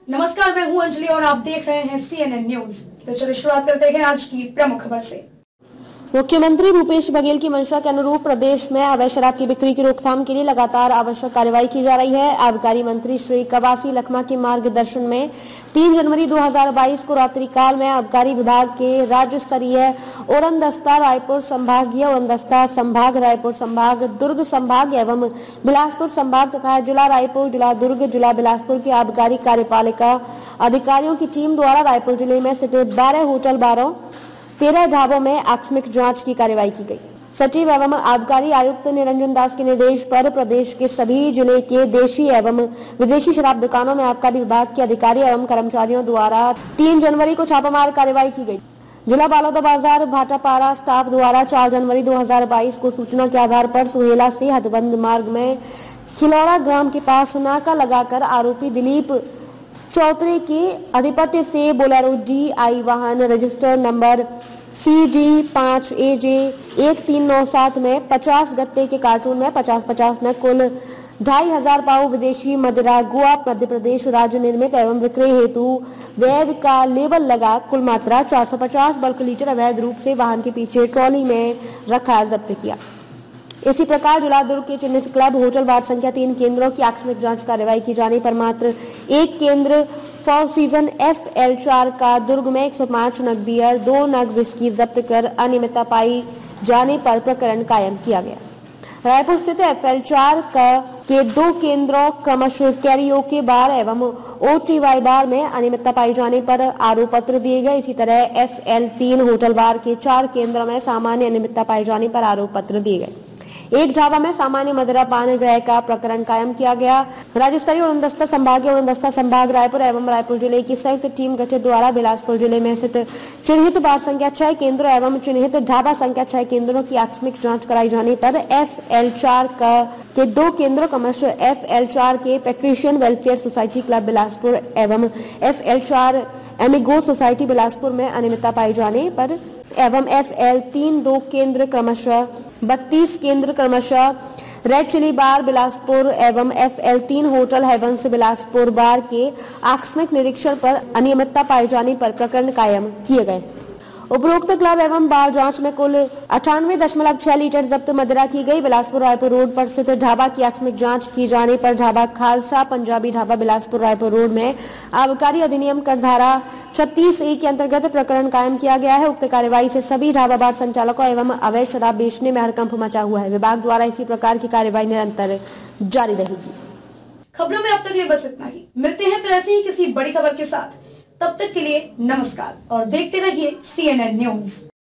नमस्कार, मैं हूं अंजलि और आप देख रहे हैं CNN न्यूज। तो चलिए शुरुआत करते हैं आज की प्रमुख खबर से। मुख्यमंत्री भूपेश बघेल की मंशा के अनुरूप प्रदेश में अवैध शराब की बिक्री की रोकथाम के लिए लगातार आवश्यक कार्यवाही की जा रही है। आबकारी मंत्री श्री कवासी लखमा के मार्गदर्शन में 3 जनवरी 2022 को रात्रिकाल में आबकारी विभाग के राज्य स्तरीय उड़नदस्ता रायपुर संभागीय उड़नदस्ता संभाग रायपुर संभाग दुर्ग संभाग एवं बिलासपुर संभाग तथा जिला रायपुर जिला दुर्ग जिला बिलासपुर के आबकारी कार्यपालिका अधिकारियों की टीम द्वारा रायपुर जिले में स्थित 12 होटल बारों 13 ढाबों में आकस्मिक जांच की कार्रवाई की गई। सचिव एवं आबकारी आयुक्त निरंजन दास के निर्देश पर प्रदेश के सभी जिले के देशी एवं विदेशी शराब दुकानों में आबकारी विभाग के अधिकारी एवं कर्मचारियों द्वारा 3 जनवरी को छापामार कार्रवाई की गई। जिला बालोद भाटापारा स्टाफ द्वारा 4 जनवरी 2022 को सूचना के आधार पर सुहेला से हथबंद मार्ग में खिलौरा ग्राम के पास नाका लगाकर आरोपी दिलीप चौधरी के आधिपत्य से बोलेरो DI वाहन रजिस्टर नंबर CG 5AJ 1397 में 50 गत्ते के कार्टून में 50-50 में कुल 2500 पाव विदेशी मदिरा गोवा मध्य प्रदेश राज्य निर्मित एवं विक्रय हेतु वैध का लेबल लगा कुल मात्रा 450 बल्क लीटर अवैध रूप से वाहन के पीछे ट्रॉली में रखा जब्त किया। इसी प्रकार जिला दुर्ग के चिन्हित क्लब होटल बार संख्या 3 केंद्रों की आकस्मिक जांच कार्रवाई की जाने पर मात्र 1 केंद्र फॉर सीजन FL4 का दुर्ग में 105 नग बियर 2 नग विस्की जब्त कर अनियमितता पाई जाने पर प्रकरण कायम किया गया। रायपुर स्थित FL4 के 2 केंद्रों क्रमशः कैरियोके बार एवं OTY बार में अनियमितता पाई जाने पर आरोप पत्र दिए गए। इसी तरह FL3 होटल बार के 4 केंद्रों में सामान्य अनियमितता पाई जाने पर आरोप पत्र दिए गए। एक ढाबा में सामान्य मदिरा पान ग्रह का प्रकरण कायम किया गया। राज्य स्तरीय उड़नदस्ता संभागीय उड़नदस्ता संभाग रायपुर एवं रायपुर जिले की संयुक्त टीम गठित द्वारा बिलासपुर जिले में स्थित चिन्हित बार संख्या 6 केंद्रों एवं चिन्हित ढाबा संख्या 6 केंद्रों की आकस्मिक जांच कराई जाने पर FL4 के 2 केंद्रों क्रमशः FL4 के Patrician welfare society club Bilaspur एवं FL4 एमिगो सोसाइटी बिलासपुर में अनियमितता पाई जाने पर एवं FL3 2 केंद्र क्रमशः 32 केंद्र क्रमशः रेड चिली बार बिलासपुर एवं FL3 होटल हेवंस बिलासपुर बार के आकस्मिक निरीक्षण पर अनियमितता पाए जाने पर प्रकरण कायम किए गए। उपरोक्त क्लब एवं बार जांच में कुल 98.6 लीटर जब्त मदिरा की गई। बिलासपुर रायपुर रोड पर स्थित ढाबा की आकस्मिक जांच की जाने पर ढाबा खालसा पंजाबी ढाबा बिलासपुर रायपुर रोड में आबकारी अधिनियम कर धारा 36A के अंतर्गत प्रकरण कायम किया गया है। उक्त कार्यवाही से सभी ढाबा बार संचालकों एवं अवैध शराब बेचने में हड़कंप मचा हुआ है। विभाग द्वारा इसी प्रकार की कार्यवाही निरंतर जारी रहेगी। खबरों में अब तक लिए बस इतना ही। मिलते हैं फिर ऐसी ही किसी बड़ी खबर के साथ। तब तक के लिए नमस्कार और देखते रहिए CNN न्यूज।